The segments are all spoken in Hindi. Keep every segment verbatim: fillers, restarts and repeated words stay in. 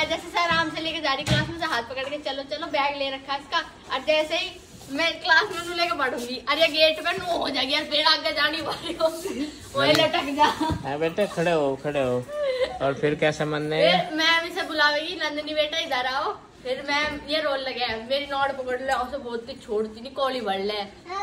मैं जैसे से आराम से लेके जा रही क्लास में से हाथ पकड़ के चलो चलो बैग ले रखा है इसका। और जैसे ही मैं क्लास में लेके बढ़ूंगी अरे गेट पे नो हो जाएगी यार, फिर आगे जानी वाली होगी वही लटक जा। हाँ बेटे खड़े हो खड़े हो। और फिर कैसे मनने मैम इसे बुलावेगी नंदनी बेटा इधर आओ, फिर मैम ये रोल लगे मेरी नोट पकड़ ले उसे बहुत छोड़ती नहीं कोली बढ़ ले।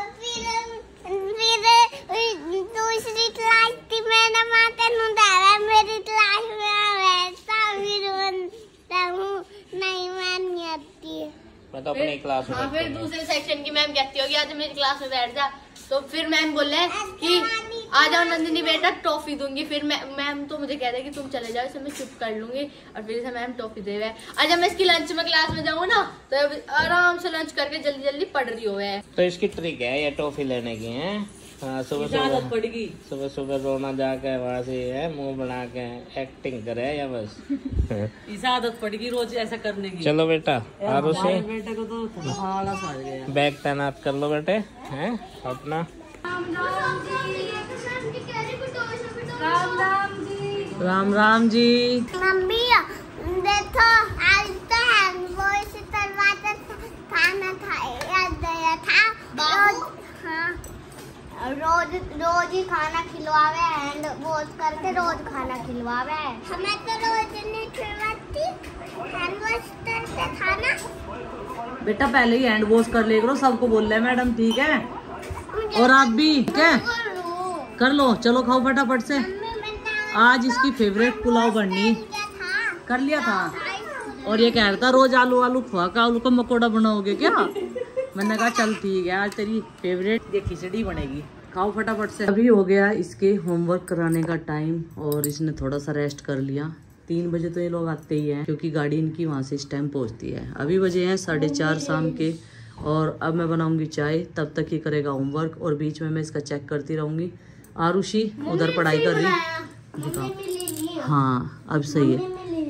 दूसरी क्लास थी मैंने माता नुदारा मेरी क्लास में वैसा फिर बनता हूँ नहीं मान आती है। मैं तो अपनी क्लास में। हाँ फिर दूसरे सेक्शन की मैम कहती होगी आज मेरी क्लास में बैठ जा, तो फिर मैम बोले कि आ जाओ नंदिनी बेटा टॉफी दूंगी। फिर मैम तो मुझे कहते कि तुम चले जाओ इसे मैं चुप कर लूंगी, और फिर इसे मैम टॉफी दे हुए। आज जब मैं इसकी लंच में क्लास में जाऊँ ना तो आराम से लंच करके जल्दी जल्दी पढ़ रही हो है। तो इसकी ट्रिक है ये टॉफी लेने की है। हाँ सुबह सुबह पड़ेगी सुबह सुबह रोना जाके वहाँ से है मुंह बना के एक्टिंग करे या बस इस आदत पड़ेगी रोज ऐसा करने की। चलो बेटा आरो से बेटे को तो आलस आ गया। बैग तैनात कर लो बेटे हैं अपना। राम राम जी। मम्मी देखो आज तो हैंड वॉश करवाता खाना खाया गया था रोज। हाँ रोज रोज ही खाना खिलवावे हैंड वॉश करके रोज खाना खिलवावे। हमें तो रोज नहीं खिलवाती हैंड वॉश करके खाना। बेटा पहले ही हैंड वॉश कर ले करो, सबको बोल रहे मैडम ठीक है। और आप भी क्या कर लो, चलो खाओ फटाफट से। आज इसकी फेवरेट पुलाव बननी कर लिया था, और ये कह रहा था रोज आलू आलू खुआ का आलू का मकोड़ा बनाओगे क्या। मैंने कहा चल ठीक है आज तेरी फेवरेट ये खिचड़ी बनेगी, खाओ फटाफट से। अभी हो गया इसके होमवर्क कराने का टाइम, और इसने थोड़ा सा रेस्ट कर लिया। तीन बजे तो ये लोग आते ही हैं क्योंकि गाड़ी इनकी वहाँ से इस टाइम पहुँचती है। अभी बजे हैं साढ़े चार शाम के, और अब मैं बनाऊंगी चाय, तब तक ये करेगा होमवर्क और बीच में मैं इसका चेक करती रहूंगी। आरुषि उधर पढ़ाई कर रही है। हाँ अब सही है।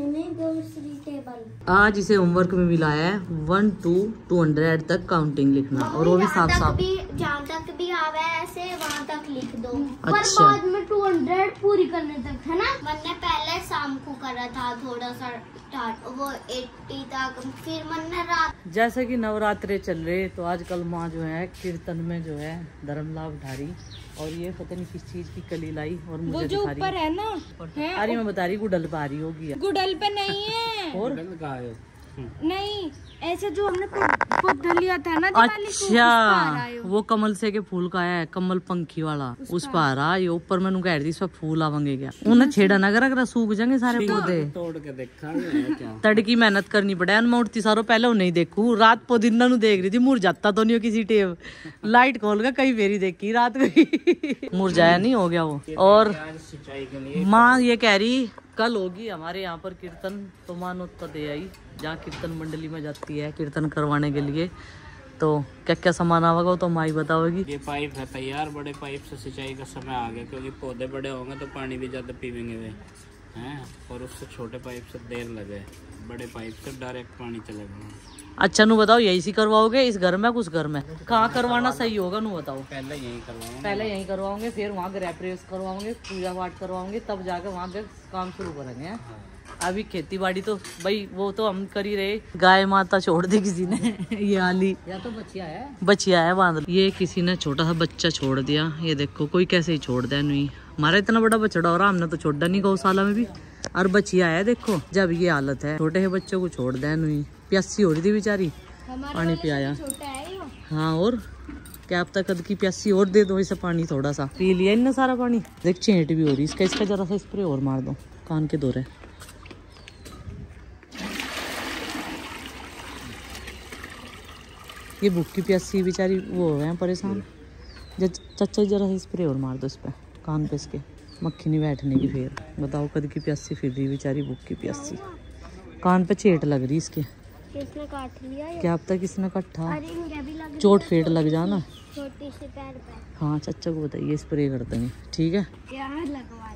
आज इसे होमवर्क में मिला है वन टू टू हंड्रेड तक काउंटिंग लिखना, और वो भी साफ साफ जहाँ तक भी आवे ऐसे वहाँ तक लिख दो। अच्छा। पर बाद में टू हंड्रेड पूरी करने तक है ना। मैंने पहले शाम को करा था थोड़ा सा स्टार्ट, वो अस्सी तक, फिर मैंने रात। जैसे कि नवरात्रे चल रहे तो आजकल माँ जो है कीर्तन में जो है धर्म लाभ ढारी, और ये पता नहीं किस चीज की कली लाई और मुझे वो जो दिखा रही ऊपर है ना है, अरे मैं बता रही गुडल पे आ रही होगी। गुडल पे नहीं है और नहीं ऐसे जो हमने पौधा लिया था ना दिवाली को, उस पर आ रहा है अच्छा वो कमल से के फूल का है, कमल पंखी वाला उस पर आ रहा। ये ऊपर मैंने कह रही थी फूल आवेंगे क्या, उन्हें छेड़ा ना करा सूख जाएंगे सारे पौधे। तोड़ के देखा क्या तड़की मेहनत करनी पड़े। मैं उठती सारो पहले नहीं देखू, रात पुदीना नु देख रही थी, मुरझाता तो नहीं हो किसी टेब, लाइट खोल कर कई फेरी देखी रात को मुरझाया नहीं हो गया वो। और सिंचाई के लिए माँ ये कह रही कल होगी हमारे यहाँ पर कीर्तन, तो मानो तो दे आई जहाँ कीर्तन मंडली में जाती है कीर्तन करवाने के लिए। तो क्या क्या सामान आवेगा वो तो माँ ही बताओगी। ये पाइप है तैयार, बड़े पाइप से सिंचाई का समय आ गया, क्योंकि पौधे बड़े होंगे तो पानी भी ज्यादा पीवेंगे वे हैं, और उससे छोटे पाइप से देर लगे, बड़े पाइप से डायरेक्ट पानी चलेगा। अच्छा नु बताओ यही सी करवाओगे इस घर में कुछ घर में कहाँ करवाना सही होगा नु बताओ। पहले यही करवाऊंगे पहले यही करवाओगे, फिर वहाँ गृह प्रवेश करवाओगे, पूजा पाठ करवाओगे, तब जाकर वहाँ पे काम शुरू करेंगे। हाँ। अभी खेती बाड़ी तो भाई वो तो हम कर ही रहे, गाय माता छोड़ दी किसी ने ये आली या तो बचिया है बचिया है बांध, ये किसी ने छोटा सा बच्चा छोड़ दिया। ये देखो कोई कैसे ही छोड़ दिया, नहीं हमारा इतना बड़ा बछड़ा हो रहा, हमने तो छोड़ा नहीं गौशाला में भी, और बचिया है देखो। जब ये हालत है छोटे है बच्चों को छोड़ दिया, नहीं प्यासी हो रही थी बेचारी, पानी पियाया। हाँ और क्या अब तक कद की प्यासी और दे दो इसे पानी, थोड़ा सा पी लिया इनने सारा पानी। देख चेंट भी हो रही इसका, इसका जरा सा स्प्रे और मार दो कान के दौरे। ये भूखी प्यासी बेचारी वो हो गए हैं परेशान। चाचा जरा सा स्प्रे और मार दो इस पे कान पे, इसके मक्खी नहीं बैठने की। फिर बताओ कद की प्यासी फिर रही बेचारी भूखी प्यासी, कान पे चेट लग रही इसके। किसने काट लिया? क्या अब तक किसने कट्ठा लग चोट फेट लग जाना। छोटी सी पैर पे। हाँ चाचा को बताइए स्प्रे कर देंगे ठीक है। क्या लगवा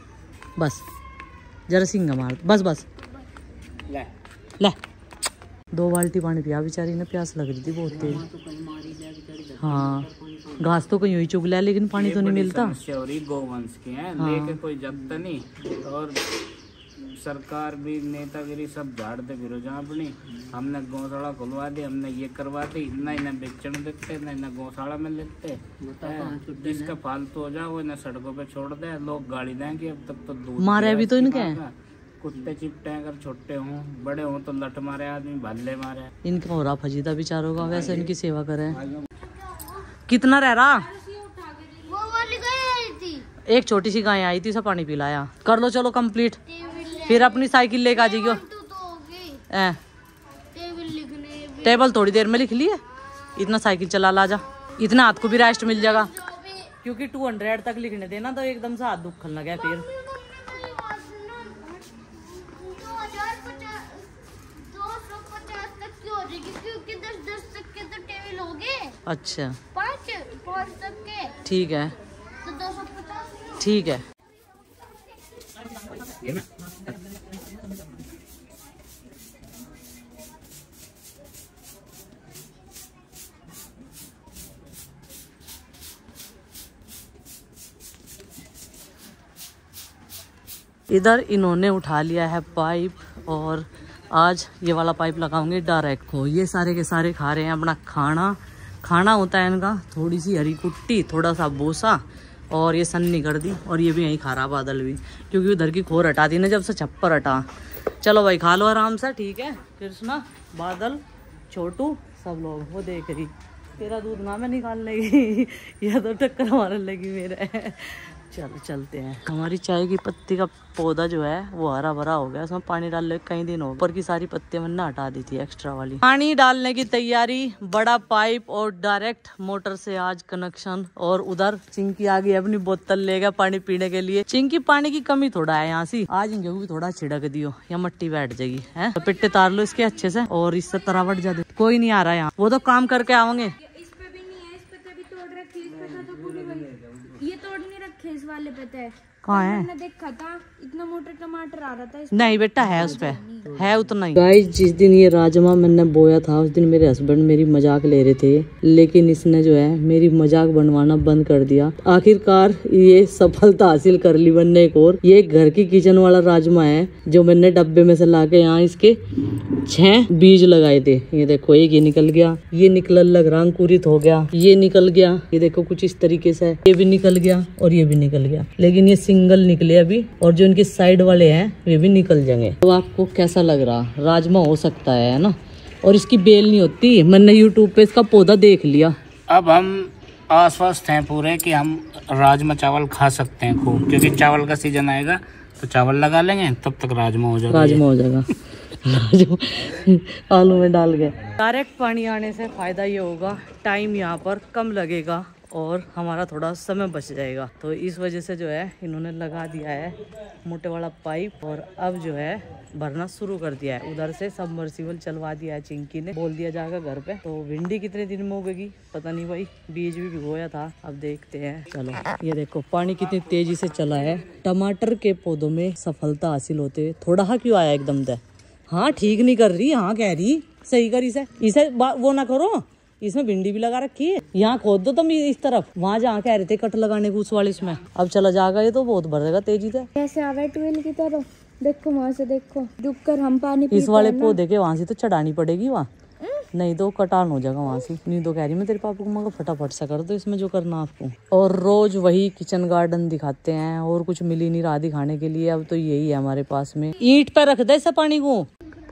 बस जरा सिंगा मार, बस बस ले ले दो बाल्टी पानी पिया बेचारी ने, प्यास लग रही थी बहुत तेज। हाँ घास तो कहीं हुई चुगला, लेकिन पानी तो नहीं मिलता। गोवंश की है, हाँ। लेके कोई जगता नहीं, और सरकार भी नेतागिरी सब झाड़ दे फिर जहाँ अपनी। हमने गौशाला खुलवा दी, हमने ये करवा दी, न इन्हें बेचने देते न इन्हें गौशाला में लेते। जिसका फालतू हो जाए वो इन्हें सड़कों पे छोड़ दे, लोग गाड़ी देंगे। अब तक तो दूध मारे भी तो इनके कुत्ते चिपटे अगर छोटे हों बड़े हों तो लट मारे आदमी, भल्ले मारे। इनका हो रहा फजीदा बेचारों का, वैसे इनकी सेवा करें। कितना रह रहा? वो वाली गाय थी, एक छोटी सी गाय आई थी, उसे पानी पिलाया। कर लो चलो कंप्लीट, फिर अपनी साइकिल लेके आ जाइयो। टेबल थोड़ी देर में लिख लिए, इतना साइकिल चला ला जा, इतना हाथ को भी रेस्ट मिल जाएगा। क्योंकि टू हंड्रेड तक लिखने देना तो एकदम से हाथ दुखन लगा फिर। अच्छा पाँच पाँच तक के ठीक है, तो दो सौ पचास ठीक है। इधर इन्होंने उठा लिया है पाइप, और आज ये वाला पाइप लगाऊंगे डायरेक्ट को। ये सारे के सारे खा रहे हैं अपना खाना। खाना होता है इनका थोड़ी सी हरी कुट्टी, थोड़ा सा बोसा, और ये सन्नी कर दी। और ये भी यहीं खा रहा बादल भी, क्योंकि उधर की खोर हटा दी ना जब से छप्पर हटा। चलो भाई खा लो आराम से, ठीक है। कृष्णा, बादल, छोटू, सब लोग वो देख रही। तेरा दूध ना मैं निकाल लेगी या तो टक्कर मारने लगी मेरे। चलो चलते हैं। हमारी चाय की पत्ती का पौधा जो है वो हरा भरा हो गया, उसमें पानी डालने कई दिन हो गए। ऊपर की सारी पत्तियां मैंने हटा दी थी एक्स्ट्रा वाली। पानी डालने की तैयारी, बड़ा पाइप और डायरेक्ट मोटर से आज कनेक्शन। और उधर चिंकी आ गई अपनी बोतल लेगा पानी पीने के लिए। चिंकी पानी की कमी थोड़ा है यहाँ से, आज इनको भी थोड़ा छिड़क दियो या मट्टी बैठ जाएगी है। तो पिट्टे तार लो इसके अच्छे से, और इससे तरावट जाते। कोई नहीं आ रहा यहाँ, वो तो काम करके आवेंगे। ये तोड़ नहीं रखे इस वाले पे है। कहाँ है? मैंने देखा था इतना मोटा टमाटर आ रहा था इस नहीं बेटा है उस पे, है उतना ही। गाइस जिस दिन ये राजमा मैंने बोया था उस दिन मेरे हस्बैंड मेरी मजाक ले रहे थे, लेकिन इसने जो है मेरी मजाक बनवाना बंद कर दिया। आखिरकार ये सफलता हासिल कर ली बनने को। और ये घर की किचन वाला राजमा है जो मैंने डब्बे में से लाके यहाँ इसके छह बीज लगाए थे। ये देखो एक ये निकल गया, ये निकल लग रहा अंकुरित हो गया, ये निकल गया, ये देखो कुछ इस तरीके से, ये भी निकल गया और ये भी निकल गया। लेकिन ये सिंगल निकले अभी, और जो इनके साइड वाले हैं वे भी निकल जाएंगे। तो आपको कैसा लग रहा? राजमा हो सकता है ना, और इसकी बेल नहीं होती। मैंने यूट्यूब पे इसका पौधा देख लिया। अब हम आश्वस्त हैं पूरे कि हम राजमा चावल खा सकते हैं खूब, क्योंकि चावल का सीजन आएगा तो चावल लगा लेंगे, तब तक राजमा हो जाएगा। राजमा हो जाएगा आलू में डाल के। डायरेक्ट पानी आने से फायदा ये होगा, टाइम यहाँ पर कम लगेगा और हमारा थोड़ा समय बच जाएगा। तो इस वजह से जो है इन्होंने लगा दिया है मोटे वाला पाइप, और अब जो है भरना शुरू कर दिया है। उधर से सबमर्सिबल चलवा दिया है, चिंकी ने बोल दिया जाएगा घर पे। तो भिंडी कितने दिन में उगेगी पता नहीं भाई, बीज भी भिगोया था, अब देखते हैं। चलो ये देखो पानी कितनी तेजी से चला है। टमाटर के पौधों में सफलता हासिल होते थोड़ा हा क्यों आया एकदम से। हाँ ठीक नहीं कर रही, हाँ कह रही सही कर, इसे इसे वो ना करो। इसमें भिंडी भी लगा रखी है, यहाँ खोद दो तुम इस तरफ, वहाँ जहाँ कह रहे थे कट लगाने को उस वाले इसमें। अब चला जाएगा ये तो बहुत भरेगा तेजी से। कैसे आवे ट्यूबवेल की तरह, देखो वहाँ से देखो डूब कर हम पानी इस वाले पौधे के वहाँ से तो चढ़ानी पड़ेगी वहाँ, नहीं तो कटान हो जाएगा वहाँ से। नहीं तो कह रही मैं तेरे पापा को मगर फटाफट सा कर दो इसमें जो करना आपको। और रोज वही किचन गार्डन दिखाते हैं, और कुछ मिल ही नहीं रहा दिखाने के लिए। अब तो यही है हमारे पास में। ईंट पे रख दे इसे पानी को।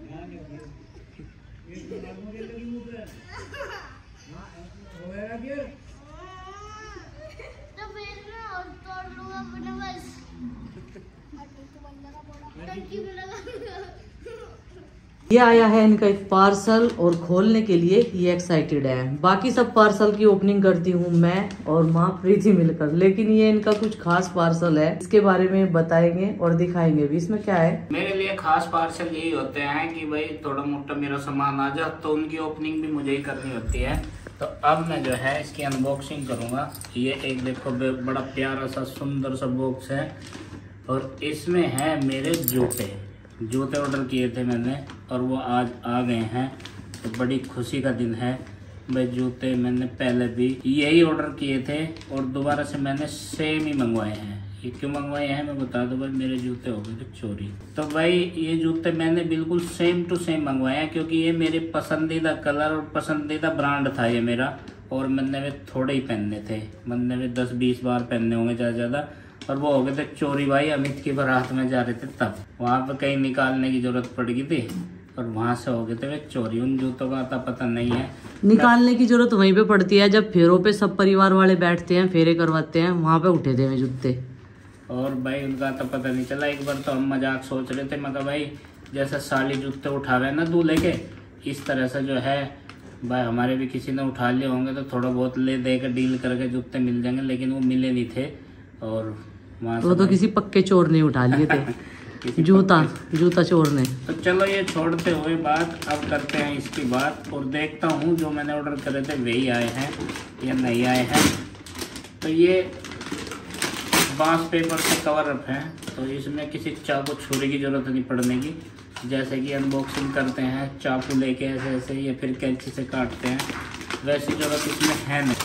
ये आया है इनका एक पार्सल, और खोलने के लिए ये एक्साइटेड है। बाकी सब पार्सल की ओपनिंग करती हूँ मैं और माँ प्रीति मिलकर, लेकिन ये इनका कुछ खास पार्सल है, इसके बारे में बताएंगे और दिखाएंगे भी। इसमें क्या है? मेरे लिए खास पार्सल यही होते हैं कि भाई थोड़ा मोटा मेरा सामान आ जाए, तो उनकी ओपनिंग भी मुझे ही करनी होती है। तो अब मैं जो है इसकी अनबॉक्सिंग करूँगा। ये एक देखो बड़ा प्यारा सा सुंदर सा बॉक्स है, और इसमें है मेरे जूते। जूते ऑर्डर किए थे मैंने और वो आज आ गए हैं, तो बड़ी खुशी का दिन है भाई। जूते मैंने पहले भी यही ऑर्डर किए थे और दोबारा से मैंने सेम ही मंगवाए हैं। ये क्यों मंगवाए हैं मैं बता दूं भाई, मेरे जूते हो गए थे चोरी। तो भाई ये जूते मैंने बिल्कुल सेम टू सेम मंगवाए हैं, क्योंकि ये मेरे पसंदीदा कलर और पसंदीदा ब्रांड था ये मेरा, और मैंने वे थोड़े ही पहनने थे, मैंने वे दस बीस बार पहनने होंगे ज़्यादा ज़्यादा, और वो हो गए थे चोरी भाई। अमित की बारात में जा रहे थे तब वहाँ पे कहीं निकालने की जरूरत पड़ गई थी और वहाँ से हो गए थे वे चोरी। उन जूतों का आता पता नहीं है, निकालने की जरूरत वहीं पे पड़ती है जब फेरों पे सब परिवार वाले बैठते हैं, फेरे करवाते हैं, वहाँ पे उठे थे वे जूते। और भाई उनका तो पता नहीं चला। एक बार तो हम मजाक सोच रहे थे, मगर भाई जैसा साली जूते उठावे ना दूल्हे के, इस तरह से जो है भाई हमारे भी किसी ने उठा लिए होंगे, तो थोड़ा बहुत ले दे कर डील करके जूते मिल जाएंगे, लेकिन वो मिले नहीं थे। और वहाँ वो तो किसी पक्के चोर ने उठा लिए थे जूता जूता चोर ने। तो चलो ये छोड़ते हुए बात, अब करते हैं इसकी बात और देखता हूँ जो मैंने ऑर्डर करे थे वही आए हैं या नहीं आए हैं। तो ये बांस पेपर से कवर अप है, तो इसमें किसी चाकू छुरी की जरूरत नहीं पड़ने की। जैसे कि अनबॉक्सिंग करते हैं चाकू लेके ऐसे ऐसे या फिर कैंची से काटते हैं, वैसी जरूरत इसमें है नहीं।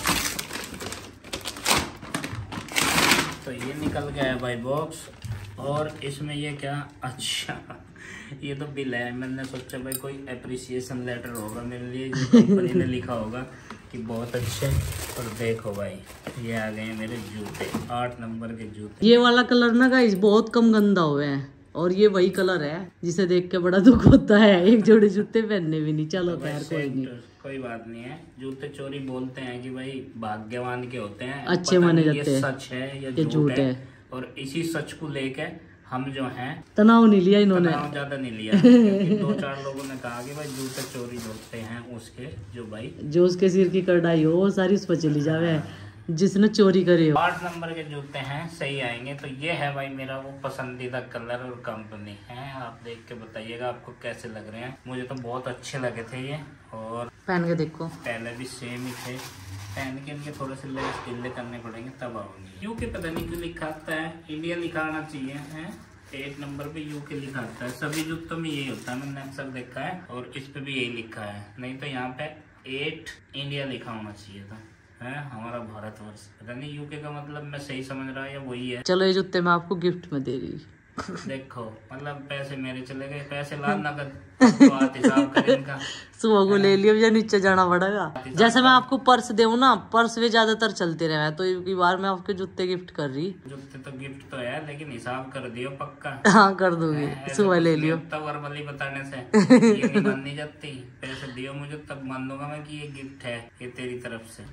तो ये निकल गया है भाई बॉक्स, और इसमें ये क्या, अच्छा ये तो बिल है। मैंने सोचा भाई कोई एप्रिसिएशन लेटर होगा मेरे लिए, जो कंपनी ने लिखा होगा कि बहुत अच्छे। और देखो भाई ये आ गए मेरे जूते, आठ नंबर के जूते। ये वाला कलर ना गाइस बहुत कम गंदा हुए हैं, और ये वही कलर है जिसे देख के बड़ा दुख होता है, एक जोड़े जूते पहनने भी नहीं। चलो खैर कोई नहीं, कोई बात नहीं है। जूते चोरी बोलते हैं कि भाई भाग्यवान के होते हैं, अच्छे माने जाते हैं, सच है या झूठ है। और इसी सच को लेके हम जो हैं तनाव नहीं लिया इन्होंने, तनाव ज्यादा नहीं लिया, क्योंकि दो चार लोगों ने कहा कि भाई जूते चोरी होते हैं उसके, जो भाई जो उसके सिर की कढ़ाई हो वो सारी उस पर चली जावे जिसने चोरी करे हो। आठ नंबर के जूते हैं, सही आएंगे। तो ये है भाई मेरा वो पसंदीदा कलर और कंपनी है। आप देख के बताइएगा आपको कैसे लग रहे हैं। मुझे तो बहुत अच्छे लगे थे ये, और पहन के देखो, पहले भी सेम ही थे। पहन के इनके थोड़े से लेस ढीले करने पड़ेंगे तब आऊंगी। यू के पता नहीं क्यों लिखा आता है, इंडिया लिखा आना चाहिए है। एक नंबर पे यू के लिखा आता है, सभी जूतों में यही होता है, मैंने अक्सर देखा है, और इस पे भी यही लिखा है। नहीं तो यहाँ पे एट इंडिया लिखा होना चाहिए था, है हमारा भारतवर्ष। पता नहीं यूके का मतलब मैं सही समझ रहा है या वही है। चलो ये जूते मैं आपको गिफ्ट में दे रही। देखो मतलब पैसे मेरे चले गए, पैसे ला नगद, तो आप हिसाब करें इनका। सुबह को ले लियो या नीचे जाना पड़ेगा। जैसे मैं आपको पर्स दूं ना, पर्स भी ज्यादातर चलते रहे, तो एक बार मैं आपके जूते गिफ्ट कर रही। जूते तो गिफ्ट तो है, लेकिन हिसाब कर दियो पक्का। हाँ कर दूंगी, सुबह ले लियो। तब वर्बली बताने से ये नहीं मान नहीं जाती। पैसे दियो मुझे तब मान लूंगा मैं कि ये गिफ्ट है, ये तेरी तरफ से।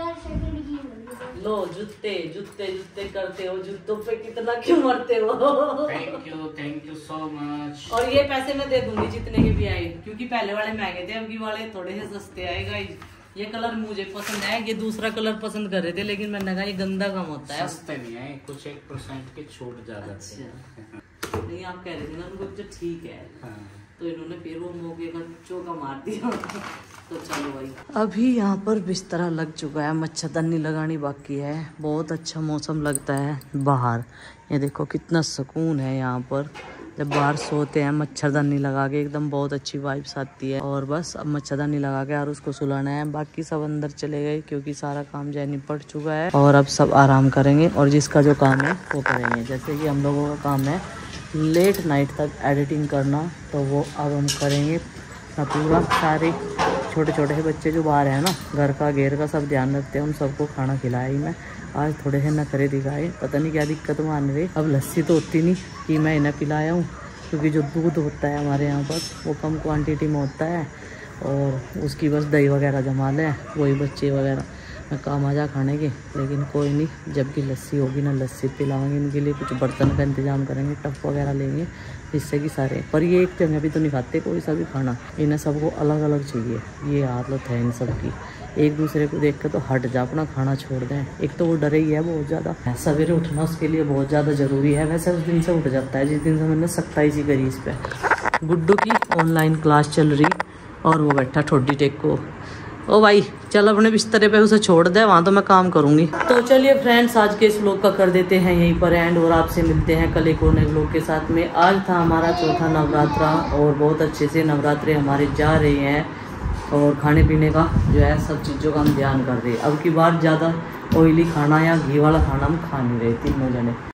लो जूते जूते जूते करते हो, जूतों पे कितना क्यों मरते हो। Thank you thank you so much. और ये पैसे मैं दे दूंगी जितने के भी आए, क्योंकि पहले वाले महंगे थे, अब की वाले थोड़े से सस्ते आएगा। ये कलर मुझे पसंद है, ये दूसरा कलर पसंद कर रहे थे, लेकिन मैंने कहा ये गंदा कम होता है। सस्ते नहीं है, कुछ एक परसेंट की छूट ज्यादा थी। नहीं आप कह रहे थे ना उनको जो ठीक है, हाँ। तो इन्होंने फिर वो मौके का चौका मार दिया। तो चलो भाई, अभी यहाँ पर बिस्तरा लग चुका है, मच्छरदानी लगानी बाकी है। बहुत अच्छा मौसम लगता है बाहर, ये देखो कितना सुकून है यहाँ पर। जब बाहर सोते हैं मच्छरदानी लगा के, एकदम बहुत अच्छी वाइब्स आती है। और बस अब मच्छरदानी लगा के और उसको सुलाना है। बाकी सब अंदर चले गए क्योंकि सारा काम जो है निपट चुका है, और अब सब आराम करेंगे और जिसका जो काम है वो करेंगे। जैसे कि हम लोगों का काम है लेट नाइट तक एडिटिंग करना, तो वो अब हम करेंगे ना पूरा। सारे छोटे छोटे से बच्चे जो बाहर हैं ना, घर का घेर का सब ध्यान रखते हैं, उन सबको खाना खिलाया ही मैं। आज थोड़े से नखरे दिखाए, पता नहीं क्या दिक्कत मान रही। अब लस्सी तो होती नहीं कि मैं इन्हें पिलाया हूँ, क्योंकि जो दूध होता है हमारे यहाँ पर वो कम क्वांटिटी में होता है, और उसकी बस दही वगैरह जमा लें, वही बच्चे वगैरह मैं काम आ जा खाने के। लेकिन कोई नहीं, जब भी लस्सी होगी ना लस्सी पिलाएंगे इनके लिए। कुछ बर्तन का इंतजाम करेंगे, टप वगैरह लेंगे, जिससे कि सारे, पर ये एक जगह भी तो नहीं खाते कोई सा भी खाना, इन्हें सबको अलग अलग चाहिए। ये आदत है इन सब की, एक दूसरे को देख कर तो हट जा, अपना खाना छोड़ दें। एक तो वो डरे ही है बहुत ज़्यादा, सवेरे उठना उसके लिए बहुत ज़्यादा ज़रूरी है। वैसे उस दिन से उठ जाता है जिस दिन से मैंने सख्ताई सी करी इस पर। गुड्डू की ऑनलाइन क्लास चल रही, और वो बैठा ठोडी टेक को, ओ भाई चल अपने बिस्तरे पे उसे छोड़ दे, वहाँ तो मैं काम करूँगी। तो चलिए फ्रेंड्स, आज के इस व्लॉग का कर देते हैं यहीं पर एंड, और आपसे मिलते हैं कल एक और नए व्लॉग के साथ में। आज था हमारा चौथा नवरात्रा और बहुत अच्छे से नवरात्रे हमारे जा रहे हैं, और खाने पीने का जो है सब चीज़ों का हम ध्यान कर रहे हैं। अब की बार ज़्यादा ऑयली खाना या घी वाला खाना हम खा नहीं रहे तीनों जने।